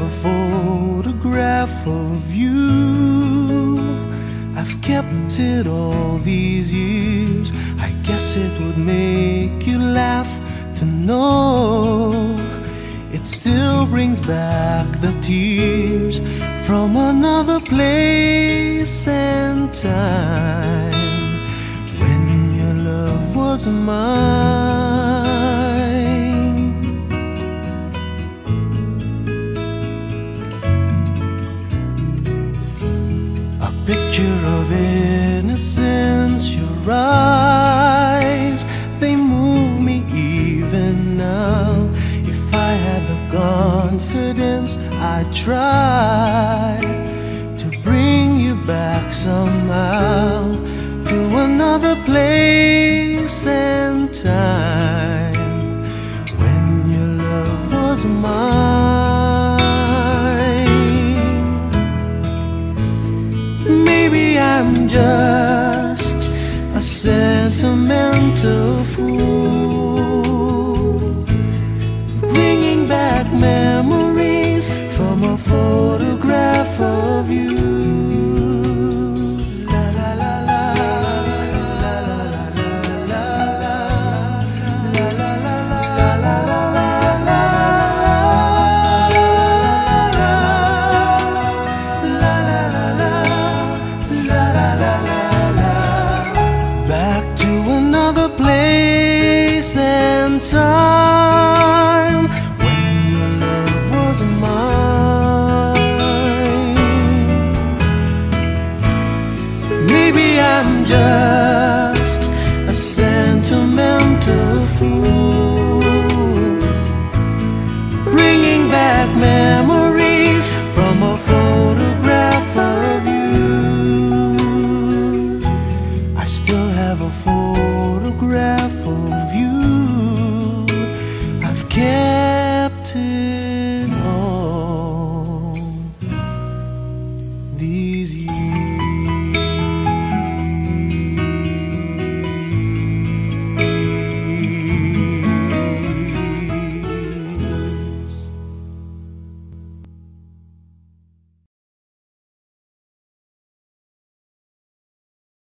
a photograph of you. I've kept it all these years. I guess it would make you laugh to know it still brings back the tears from another place and time when your love was mine. A picture of innocence, your eyes, they move me even now. If I had the confidence, I'd try to bring you back somehow to another place and time when your love was mine. Maybe I'm just a sentimental fool, bringing back memories from a photograph of you. La la la la la la la la la la la. Back to another place and time when your love was mine. Maybe I'm just a sentimental fool, bringing back memories from a photograph of you. I still have a photograph of you. I've kept it.